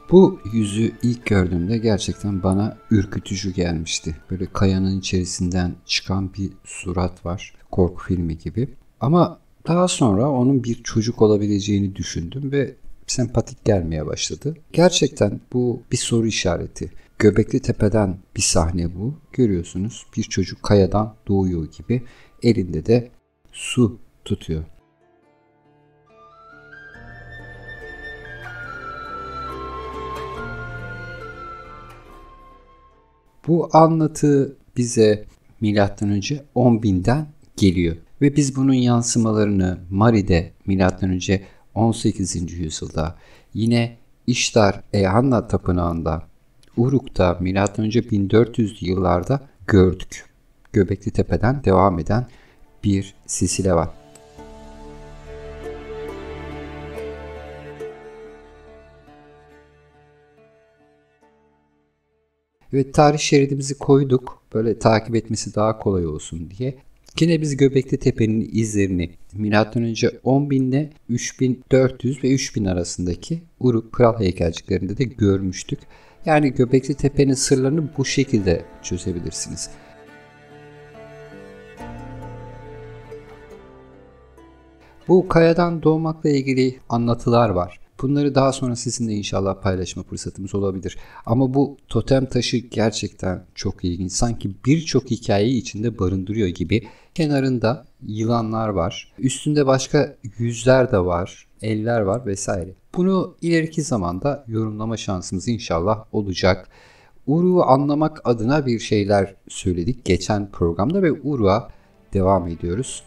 Bu yüzü ilk gördüğümde gerçekten bana ürkütücü gelmişti. Böyle kayanın içerisinden çıkan bir surat var. Korku filmi gibi. Ama daha sonra onun bir çocuk olabileceğini düşündüm ve sempatik gelmeye başladı. Gerçekten bu bir soru işareti. Göbekli Tepe'den bir sahne bu. Görüyorsunuz, bir çocuk kayadan doğuyor gibi. Elinde de su tutuyor. Bu anlatı bize M.Ö. 10.000'den geliyor. Ve biz bunun yansımalarını Mari'de M.Ö. 18. yüzyılda, yine İştar Ehanna Tapınağı'nda, Uruk'ta M.Ö. 1400'lü yıllarda gördük. Göbekli Tepe'den devam eden bir silsile var. Evet, tarih şeridimizi koyduk. Böyle takip etmesi daha kolay olsun diye. Yine biz Göbekli Tepe'nin izlerini M.Ö. 10.000 ile 3400 ve 3000 arasındaki Uruk kral heykelciklerinde de görmüştük. Yani Göbekli Tepe'nin sırlarını bu şekilde çözebilirsiniz. Bu kayadan doğmakla ilgili anlatılar var. Bunları daha sonra sizinle inşallah paylaşma fırsatımız olabilir. Ama bu totem taşı gerçekten çok ilginç. Sanki birçok hikayeyi içinde barındırıyor gibi. Kenarında yılanlar var. Üstünde başka yüzler de var. Eller var vesaire. Bunu ileriki zamanda yorumlama şansımız inşallah olacak. Uruk'u anlamak adına bir şeyler söyledik geçen programda ve Uruk'a devam ediyoruz.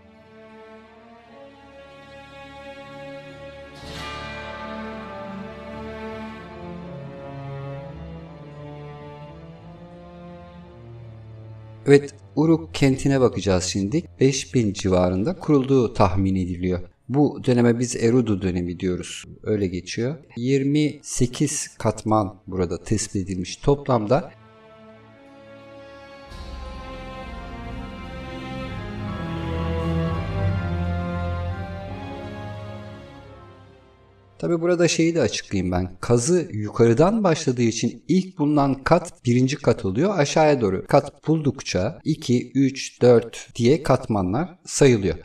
Evet, Uruk kentine bakacağız şimdi. 5000 civarında kurulduğu tahmin ediliyor. Bu döneme biz Erudu dönemi diyoruz. Öyle geçiyor. 28 katman burada tespit edilmiş toplamda. Tabi burada şeyi de açıklayayım ben. Kazı yukarıdan başladığı için ilk bulunan kat birinci kat oluyor. Aşağıya doğru kat buldukça 2, 3, 4 diye katmanlar sayılıyor.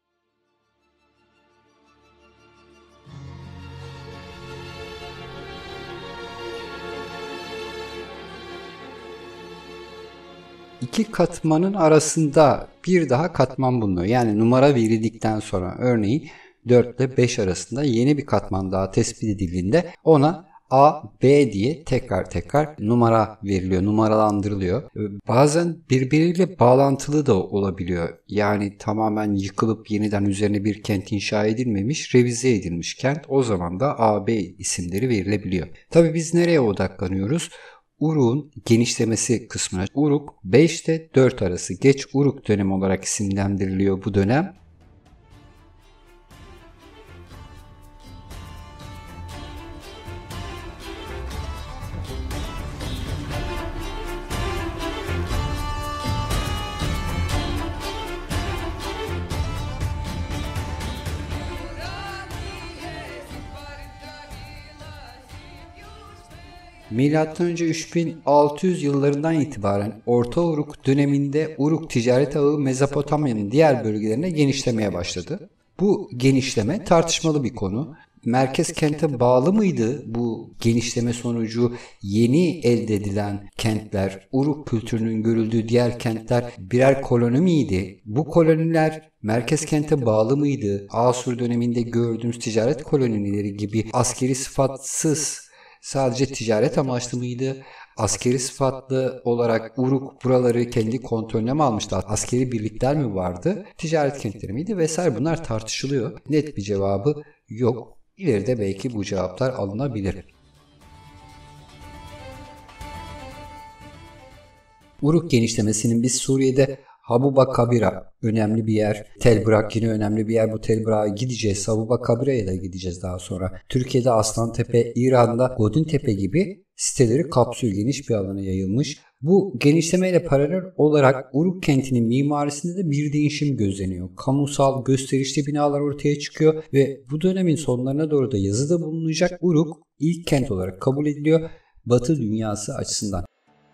İki katmanın arasında bir daha katman bulunuyor. Yani numara verildikten sonra örneğin 4 ile 5 arasında yeni bir katman daha tespit edildiğinde ona A, B diye tekrar numara veriliyor, numaralandırılıyor. Bazen birbiriyle bağlantılı da olabiliyor. Yani tamamen yıkılıp yeniden üzerine bir kent inşa edilmemiş, revize edilmiş kent. O zaman da A, B isimleri verilebiliyor. Tabii biz nereye odaklanıyoruz? Uruk'un genişlemesi kısmına. Uruk 5 ile 4 arası Geç Uruk dönemi olarak isimlendiriliyor bu dönem. M.Ö. 3600 yıllarından itibaren Orta Uruk döneminde Uruk ticaret ağı Mezopotamya'nın diğer bölgelerine genişlemeye başladı. Bu genişleme tartışmalı bir konu. Merkez kente bağlı mıydı bu genişleme sonucu yeni elde edilen kentler, Uruk kültürünün görüldüğü diğer kentler birer koloni miydi? Bu koloniler merkez kente bağlı mıydı? Asur döneminde gördüğümüz ticaret kolonileri gibi askeri sıfatsız sadece ticaret amaçlı mıydı? Askeri sıfatlı olarak Uruk buraları kendi kontrolüne mi almıştı? Askeri birlikler mi vardı? Ticaret kentleri miydi? Vesaire bunlar tartışılıyor. Net bir cevabı yok. İleride belki bu cevaplar alınabilir. Uruk genişlemesinin biz Suriye'de Habuba Kabira önemli bir yer. Tel Brak yine önemli bir yer. Bu Tel Brak'a gideceğiz. Habuba Kabira'ya da gideceğiz daha sonra. Türkiye'de Aslantepe, İran'da Godintepe gibi siteleri kapsıyor. Geniş bir alana yayılmış. Bu genişlemeyle paralel olarak Uruk kentinin mimarisinde de bir değişim gözleniyor. Kamusal, gösterişli binalar ortaya çıkıyor ve bu dönemin sonlarına doğru da yazıda bulunacak Uruk ilk kent olarak kabul ediliyor Batı dünyası açısından.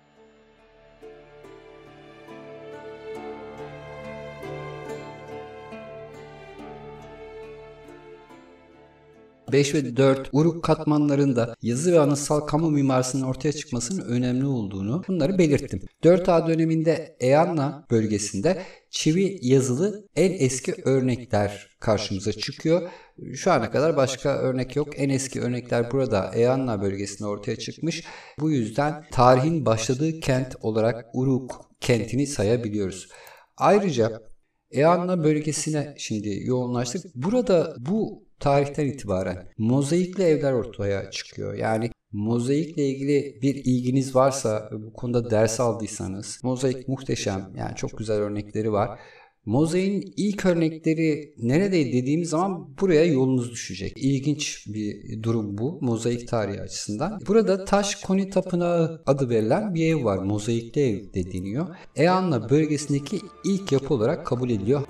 5 ve 4 Uruk katmanlarında yazı ve anıtsal kamu mimarisinin ortaya çıkmasının önemli olduğunu bunları belirttim. 4A döneminde Eanna bölgesinde çivi yazılı en eski örnekler karşımıza çıkıyor. Şu ana kadar başka örnek yok. En eski örnekler burada Eanna bölgesinde ortaya çıkmış. Bu yüzden tarihin başladığı kent olarak Uruk kentini sayabiliyoruz. Ayrıca Eanna bölgesine şimdi yoğunlaştık. Burada bu tarihten itibaren mozaikli evler ortaya çıkıyor. Yani mozaikle ilgili bir ilginiz varsa, bu konuda ders aldıysanız, mozaik muhteşem, yani çok güzel örnekleri var. Mozaiğin ilk örnekleri neredeydi dediğimiz zaman buraya yolunuz düşecek. İlginç bir durum bu mozaik tarihi açısından. Burada Taş Koni Tapınağı adı verilen bir ev var. Mozaikli ev de deniyor. Eanna bölgesindeki ilk yapı olarak kabul ediliyor.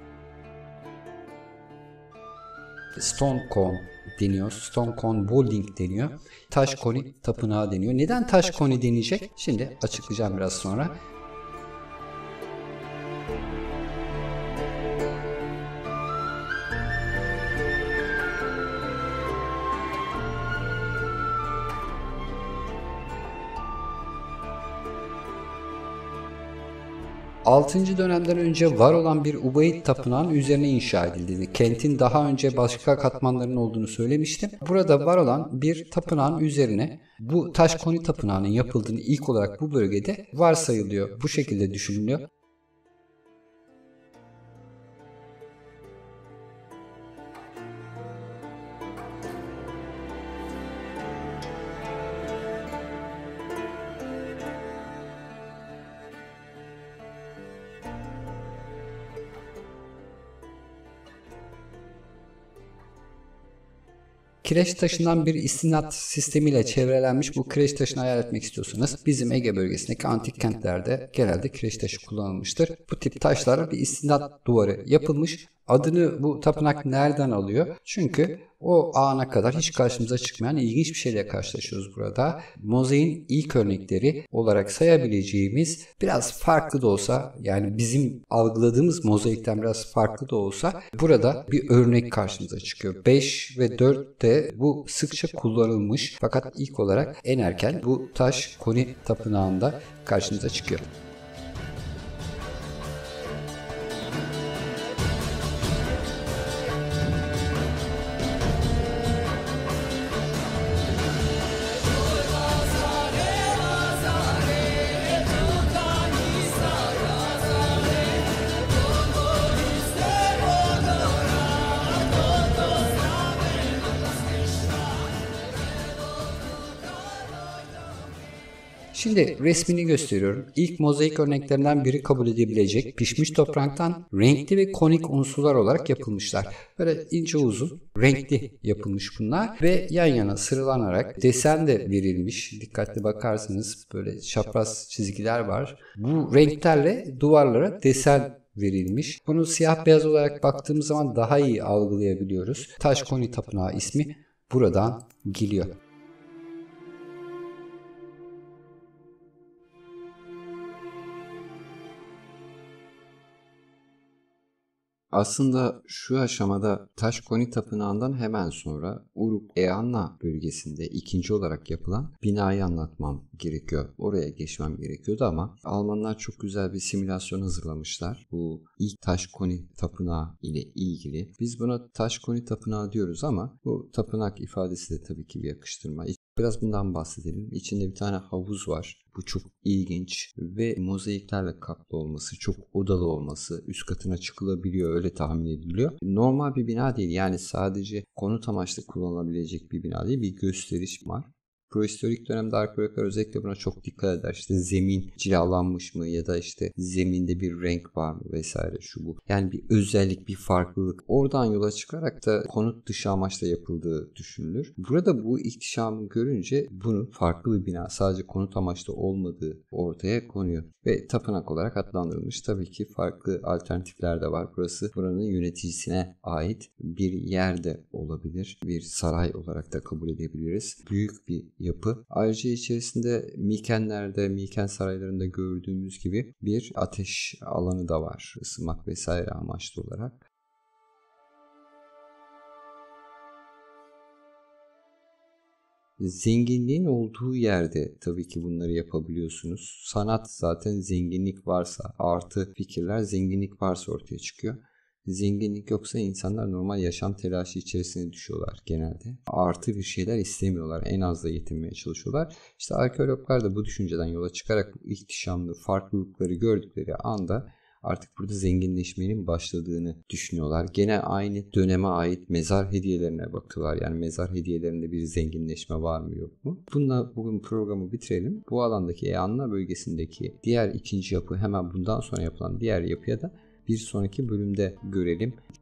Stonecone deniyor. Stonecone Building deniyor. Taş Koni Tapınağı deniyor. Neden Taş Koni deneyecek? Şimdi açıklayacağım biraz sonra. 6. dönemden önce var olan bir Ubayd tapınağının üzerine inşa edildiğini, kentin daha önce başka katmanların olduğunu söylemiştim. Burada var olan bir tapınağın üzerine bu Taş Koni Tapınağı'nın yapıldığını ilk olarak bu bölgede varsayılıyor. Bu şekilde düşünülüyor. Kireç taşından bir istinat sistemiyle çevrelenmiş bu kireç taşını hayal etmek istiyorsanız bizim Ege bölgesindeki antik kentlerde genelde kireç taşı kullanılmıştır. Bu tip taşlara bir istinat duvarı yapılmış. Adını bu tapınak nereden alıyor? Çünkü o ana kadar hiç karşımıza çıkmayan ilginç bir şeyle karşılaşıyoruz burada. Mozaiğin ilk örnekleri olarak sayabileceğimiz biraz farklı da olsa, yani bizim algıladığımız mozaikten biraz farklı da olsa burada bir örnek karşımıza çıkıyor. 5 ve 4 de bu sıkça kullanılmış fakat ilk olarak en erken bu Taş Koni Tapınağı'nda karşımıza çıkıyor. Şimdi resmini gösteriyorum. İlk mozaik örneklerinden biri kabul edilebilecek pişmiş topraktan renkli ve konik unsurlar olarak yapılmışlar. Böyle ince uzun renkli yapılmış bunlar ve yan yana sıralanarak desen de verilmiş. Dikkatli bakarsanız böyle çapraz çizgiler var. Bu renklerle duvarlara desen verilmiş. Bunu siyah beyaz olarak baktığımız zaman daha iyi algılayabiliyoruz. Taş Koni Tapınağı ismi buradan geliyor. Aslında şu aşamada Taş Koni Tapınağı'ndan hemen sonra Uruk Eanna bölgesinde ikinci olarak yapılan binayı anlatmam gerekiyor. Oraya geçmem gerekiyordu ama Almanlar çok güzel bir simülasyon hazırlamışlar. Bu ilk Taş Koni Tapınağı ile ilgili. Biz buna Taş Koni Tapınağı diyoruz ama bu tapınak ifadesi de tabii ki bir yakıştırma. Biraz bundan bahsedelim. İçinde bir tane havuz var. Bu çok ilginç ve mozaiklerle kaplı olması, çok odalı olması, üst katına çıkılabiliyor, öyle tahmin ediliyor. Normal bir bina değil, yani sadece konut amaçlı kullanılabilecek bir bina değil, bir gösteriş var. Prohistorik dönemde arkeologlar özellikle buna çok dikkat eder. İşte zemin cilalanmış mı ya da işte zeminde bir renk var mı vesaire şu bu. Yani bir özellik, bir farklılık. Oradan yola çıkarak da konut dışı amaçla yapıldığı düşünülür. Burada bu ihtişamı görünce bunun farklı bir bina, sadece konut amaçlı olmadığı ortaya konuyor. Ve tapınak olarak adlandırılmış. Tabii ki farklı alternatifler de var. Burası buranın yöneticisine ait bir yer de olabilir. Bir saray olarak da kabul edebiliriz. Büyük bir yapı. Ayrıca içerisinde Mikenler'de, Miken saraylarında gördüğümüz gibi bir ateş alanı da var. Isınmak vesaire amaçlı olarak. Zenginliğin olduğu yerde tabii ki bunları yapabiliyorsunuz. Sanat zaten zenginlik varsa, artı fikirler zenginlik varsa ortaya çıkıyor. Zenginlik yoksa insanlar normal yaşam telaşı içerisine düşüyorlar genelde. Artı bir şeyler istemiyorlar. En azla yetinmeye çalışıyorlar. İşte arkeologlar da bu düşünceden yola çıkarak bu ihtişamlı farklılıkları gördükleri anda artık burada zenginleşmenin başladığını düşünüyorlar. Gene aynı döneme ait mezar hediyelerine bakıyorlar. Yani mezar hediyelerinde bir zenginleşme var mı yok mu? Bununla bugün programı bitirelim. Bu alandaki Eanna bölgesindeki diğer ikinci yapı, hemen bundan sonra yapılan diğer yapıya da bir sonraki bölümde görelim.